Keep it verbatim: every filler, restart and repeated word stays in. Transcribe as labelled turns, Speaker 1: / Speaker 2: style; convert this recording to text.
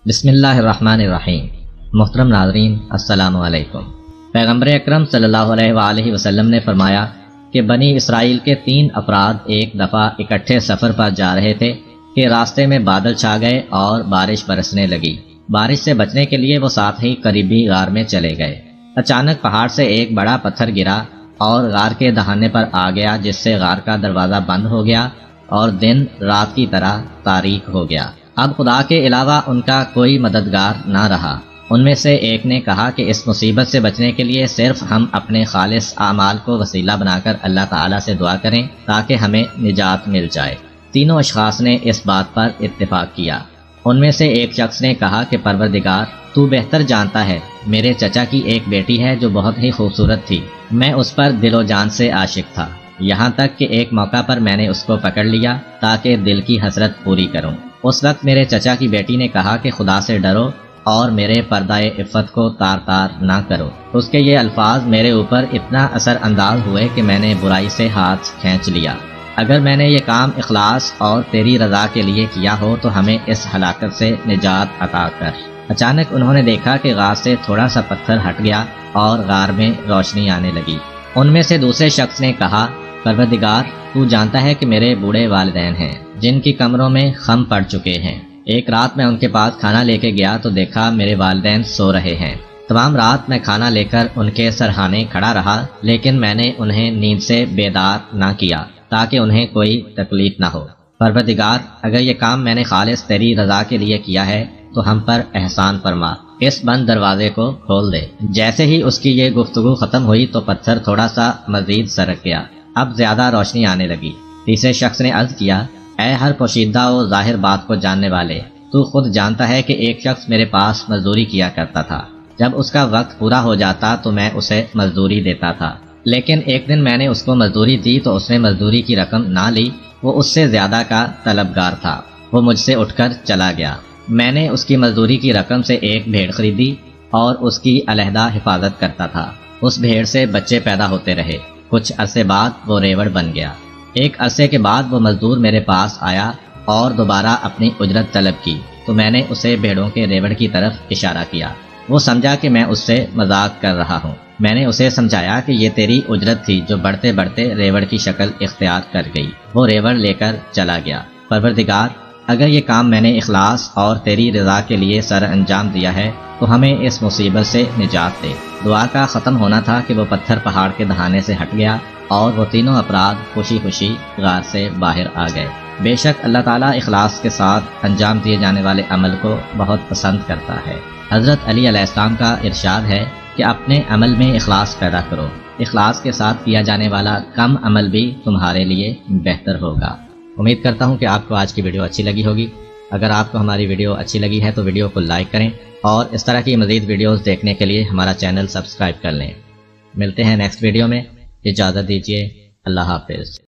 Speaker 1: بسم اللہ الرحمن الرحیم۔ محترم ناظرین، السلام علیکم۔ پیغمبر اکرم صلی اللہ علیہ وآلہ وسلم نے فرمایا کہ بنی اسرائیل کے تین افراد ایک دفعہ اکٹھے سفر پر جا رہے تھے کہ راستے میں بادل چھا گئے اور بارش برسنے لگی۔ بارش سے بچنے کے لیے وہ ساتھ ہی قریبی غار میں چلے گئے۔ اچانک پہاڑ سے ایک بڑا پتھر گرا اور غار کے دہانے پر آ گیا، جس سے غار کا دروازہ بند ہو گیا اور دن رات کی طرح تاریک ہو گیا۔ اب خدا کے علاوہ ان کا کوئی مددگار نہ رہا۔ ان میں سے ایک نے کہا کہ اس مصیبت سے بچنے کے لیے صرف ہم اپنے خالص اعمال کو وسیلہ بنا کر اللہ تعالیٰ سے دعا کریں تاکہ ہمیں نجات مل جائے۔ تینوں اشخاص نے اس بات پر اتفاق کیا۔ ان میں سے ایک شخص نے کہا کہ پروردگار، تو بہتر جانتا ہے، میرے چچا کی ایک بیٹی ہے جو بہت ہی خوبصورت تھی۔ میں اس پر دل و جان سے عاشق تھا، یہاں تک کہ ایک موقع پر میں نے اس کو پکڑ لیا تاکہ دل کی حسرت پوری کروں۔ اس وقت میرے چچا کی بیٹی نے کہا کہ خدا سے ڈرو اور میرے پردہ عفت کو تار تار نہ کرو۔ اس کے یہ الفاظ میرے اوپر اتنا اثر انداز ہوئے کہ میں نے برائی سے ہاتھ کھینچ لیا۔ اگر میں نے یہ کام اخلاص اور تیری رضا کے لیے کیا ہو تو ہمیں اس ہلاکت سے نجات عطا کر۔ اچانک انہوں نے دیکھا کہ غار سے تھوڑا سا پتھر ہٹ گیا اور غار میں روشنی آنے لگی۔ ان میں سے دوسرے شخص نے کہا، پروردگار، تو جانتا ہے کہ میرے بوڑھے والدین ہیں جن کی کمروں میں خم پڑ چکے ہیں۔ ایک رات میں ان کے پاس کھانا لے کے گیا تو دیکھا میرے والدین سو رہے ہیں۔ تمام رات میں کھانا لے کر ان کے سرہانے کھڑا رہا، لیکن میں نے انہیں نیند سے بیدار نہ کیا تاکہ انہیں کوئی تکلیف نہ ہو۔ پروردگار، اگر یہ کام میں نے خالص تیری رضا کے لیے کیا ہے تو ہم پر احسان فرما، اس بند دروازے کو کھول دے۔ جیسے ہی اس کی یہ گفتگو ختم ہوئی تو پتھر تھوڑا سا مزید سرک گیا۔ اب زیادہ روشنی آنے لگی۔ تیسرے شخص نے عرض کیا، اے ہر پوشیدہ و ظاہر بات کو جاننے والے، تو خود جانتا ہے کہ ایک شخص میرے پاس مزدوری کیا کرتا تھا۔ جب اس کا وقت پورا ہو جاتا تو میں اسے مزدوری دیتا تھا، لیکن ایک دن میں نے اس کو مزدوری دی تو اس نے مزدوری کی رقم نہ لی۔ وہ اس سے زیادہ کا طلبگار تھا۔ وہ مجھ سے اٹھ کر چلا گیا۔ میں نے اس کی مزدوری کی رقم سے ایک بھیڑ خریدی اور اس کی علیحدہ حفاظت کرتا تھا۔ اس بھیڑ سے بچے پیدا ہوتے رہے۔ کچھ عرصے بعد وہ ریوڑ بن گیا۔ ایک عرصے کے بعد وہ مزدور میرے پاس آیا اور دوبارہ اپنی اجرت طلب کی تو میں نے اسے بھیڑوں کے ریوڑ کی طرف اشارہ کیا۔ وہ سمجھا کہ میں اس سے مذاق کر رہا ہوں۔ میں نے اسے سمجھایا کہ یہ تیری اجرت تھی جو بڑھتے بڑھتے ریوڑ کی شکل اختیار کر گئی۔ وہ ریوڑ لے کر چلا گیا۔ پروردگار، اگر یہ کام میں نے اخلاص اور تیری رضا کے لیے سر انجام دیا ہے تو ہمیں اس مصیبت سے نجات دے۔ دعا کا ختم ہونا تھا کہ وہ پتھر پہاڑ کے دہانے سے ہٹ گیا اور وہ تینوں افراد خوشی خوشی غار سے باہر آ گئے۔ بے شک اللہ تعالیٰ اخلاص کے ساتھ انجام دیے جانے والے عمل کو بہت پسند کرتا ہے۔ حضرت علی علیہ السلام کا ارشاد ہے کہ اپنے عمل میں اخلاص پیدا کرو، اخلاص کے ساتھ کیا جانے والا کم عمل بھی تمہارے لیے بہتر ہوگا۔ امید کرتا ہوں کہ آپ کو آج کی ویڈیو اچھی لگی ہوگی۔ اگر آپ کو ہماری ویڈیو اچھی لگی ہے تو ویڈیو کو لائک کریں اور اس طرح کی مزید ویڈیوز دیکھنے کے لیے ہمارا چینل سبسکرائب کر لیں۔ ملتے ہیں نیکسٹ ویڈیو میں، اجازت دیجیے، اللہ حافظ۔